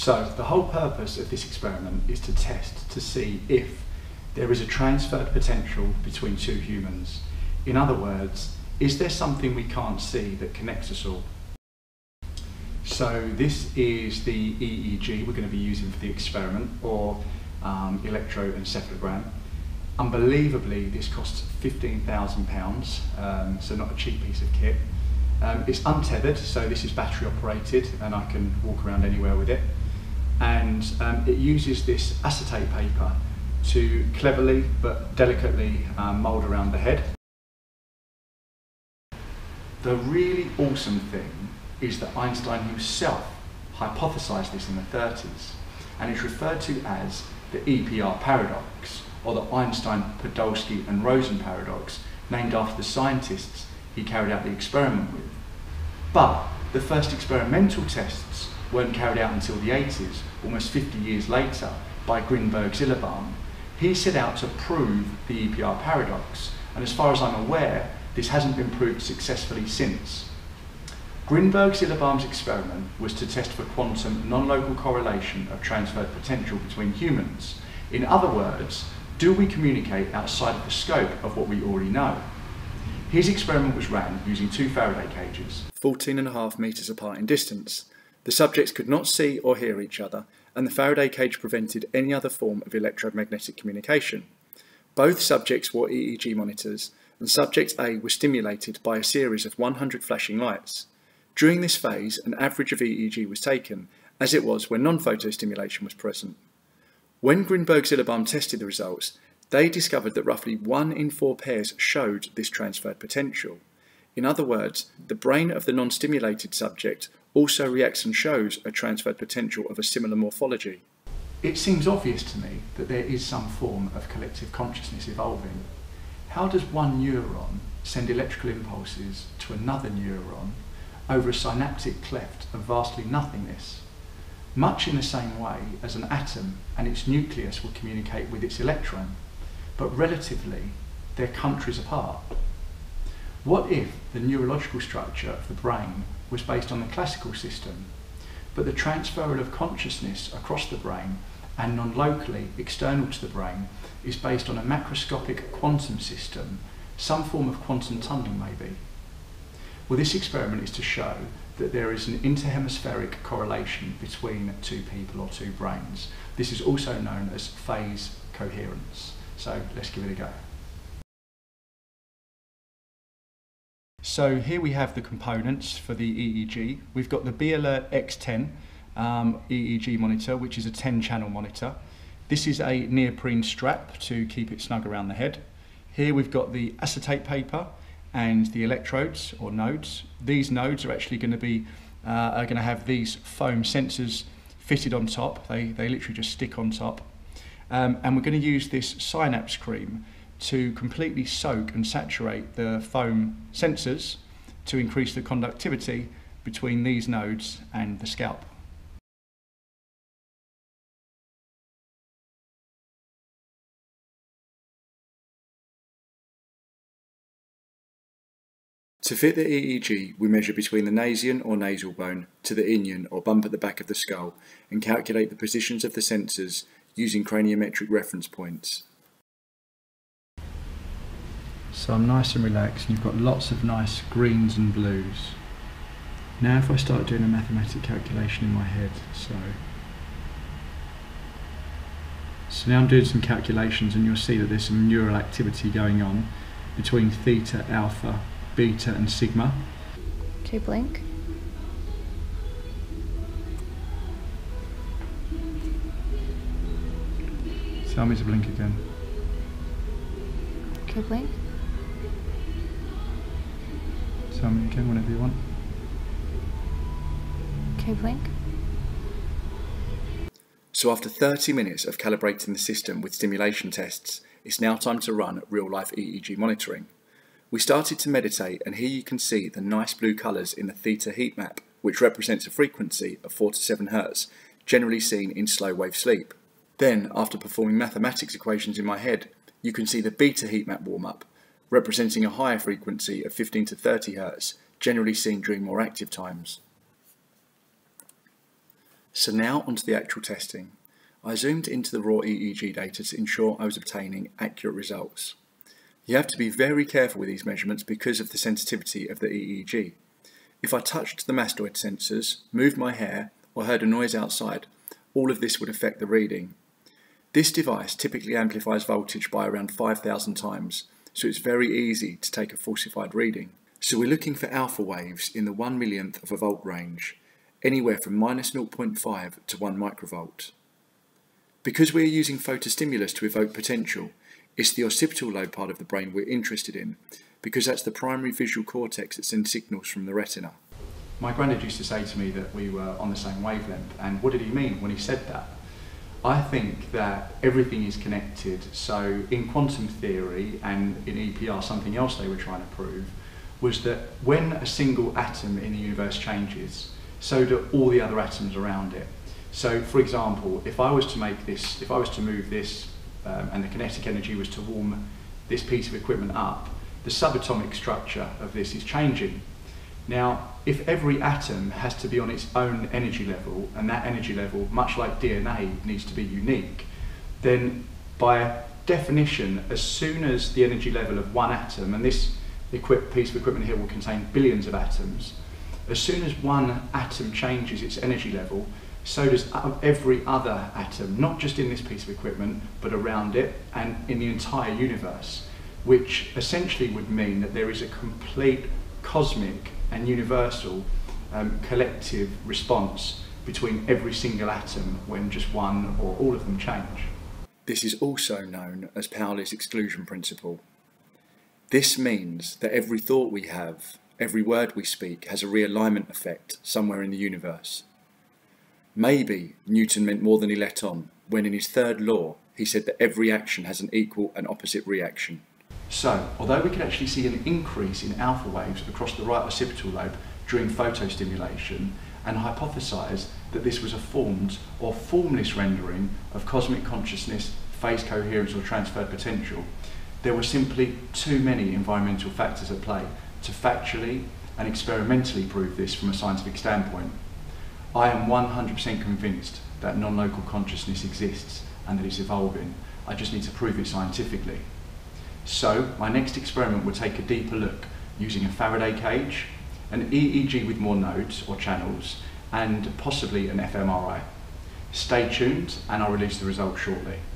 So the whole purpose of this experiment is to test to see if there is a transferred potential between two humans. In other words, is there something we can't see that connects us all? So this is the EEG we're going to be using for the experiment, or electroencephalogram. Unbelievably, this costs £15,000, so not a cheap piece of kit. It's untethered, so this is battery operated and I can walk around anywhere with it. And it uses this acetate paper to cleverly but delicately mould around the head. The really awesome thing is that Einstein himself hypothesised this in the 30s, and it's referred to as the EPR Paradox, or the Einstein Podolsky Rosen Paradox, named after the scientists he carried out the experiment with. But the first experimental tests weren't carried out until the 80s, almost 50 years later, by Grinberg Zylberbaum. He set out to prove the EPR paradox, and as far as I'm aware, this hasn't been proved successfully since. Grinberg Zylberbaum's experiment was to test for quantum non-local correlation of transferred potential between humans. In other words, do we communicate outside of the scope of what we already know? His experiment was ran using two Faraday cages, 14.5 metres apart in distance. The subjects could not see or hear each other, and the Faraday cage prevented any other form of electromagnetic communication. Both subjects wore EEG monitors, and subject A was stimulated by a series of 100 flashing lights. During this phase, an average of EEG was taken, as it was when non-photostimulation was present. When Grinberg Zylberbaum tested the results, they discovered that roughly 1 in 4 pairs showed this transferred potential. In other words, the brain of the non-stimulated subject also reacts and shows a transferred potential of a similar morphology. It seems obvious to me that there is some form of collective consciousness evolving. How does one neuron send electrical impulses to another neuron over a synaptic cleft of vastly nothingness? Much in the same way as an atom and its nucleus will communicate with its electron, but relatively they're countries apart. What if the neurological structure of the brain was based on the classical system, but the transfer of consciousness across the brain and non-locally external to the brain is based on a macroscopic quantum system, some form of quantum tunneling maybe? Well, this experiment is to show that there is an interhemispheric correlation between two people or two brains. This is also known as phase coherence. So let's give it a go. So here we have the components for the EEG. We've got the B-Alert X10 EEG monitor, which is a 10-channel monitor. This is a neoprene strap to keep it snug around the head. Here we've got the acetate paper and the electrodes or nodes. These nodes are actually going to be have these foam sensors fitted on top. They literally just stick on top. And we're going to use this synapse cream to completely soak and saturate the foam sensors to increase the conductivity between these nodes and the scalp. To fit the EEG, we measure between the Nasion or nasal bone to the inion or bump at the back of the skull and calculate the positions of the sensors using craniometric reference points. So I'm nice and relaxed, and you've got lots of nice greens and blues. Now if I start doing a mathematic calculation in my head, so now I'm doing some calculations, and you'll see that there's some neural activity going on between theta, alpha, beta and sigma. Okay, blink. Tell me to blink again. Okay, blink. Tell me again whenever you want. Okay, blink. So after 30 minutes of calibrating the system with stimulation tests, it's now time to run real-life EEG monitoring. We started to meditate, and here you can see the nice blue colours in the theta heat map, which represents a frequency of 4 to 7 Hz, generally seen in slow wave sleep. Then, after performing mathematics equations in my head, you can see the beta heat map warm up, representing a higher frequency of 15 to 30 Hz, generally seen during more active times. So now onto the actual testing. I zoomed into the raw EEG data to ensure I was obtaining accurate results. You have to be very careful with these measurements because of the sensitivity of the EEG. If I touched the mastoid sensors, moved my hair, or heard a noise outside, all of this would affect the reading. This device typically amplifies voltage by around 5,000 times, so it's very easy to take a falsified reading. So we're looking for alpha waves in the 1/1,000,000th of a volt range, anywhere from -0.5 to 1 microvolt. Because we are using photostimulus to evoke potential, it's the occipital lobe part of the brain we're interested in, because that's the primary visual cortex that sends signals from the retina. My granddad used to say to me that we were on the same wavelength, and what did he mean when he said that? I think that everything is connected, so in quantum theory and in EPR, something else they were trying to prove was that when a single atom in the universe changes, so do all the other atoms around it. So for example, if I was to move this, and the kinetic energy was to warm this piece of equipment up, the subatomic structure of this is changing. Now, if every atom has to be on its own energy level, and that energy level, much like DNA, needs to be unique, then by definition, as soon as the energy level of one atom, and this piece of equipment here will contain billions of atoms, as soon as one atom changes its energy level, so does every other atom, not just in this piece of equipment, but around it and in the entire universe, which essentially would mean that there is a complete cosmic and universal collective response between every single atom when just one or all of them change. This is also known as Powerless exclusion principle. This means that every thought we have, every word we speak, has a realignment effect somewhere in the universe. Maybe Newton meant more than he let on when in his third law he said that every action has an equal and opposite reaction. So, although we could actually see an increase in alpha waves across the right occipital lobe during photostimulation and hypothesise that this was a formed or formless rendering of cosmic consciousness, phase coherence or transferred potential, there were simply too many environmental factors at play to factually and experimentally prove this from a scientific standpoint. I am 100% convinced that non-local consciousness exists and that it's evolving. I just need to prove it scientifically. So my next experiment will take a deeper look using a Faraday cage, an EEG with more nodes or channels, and possibly an fMRI. Stay tuned and I'll release the results shortly.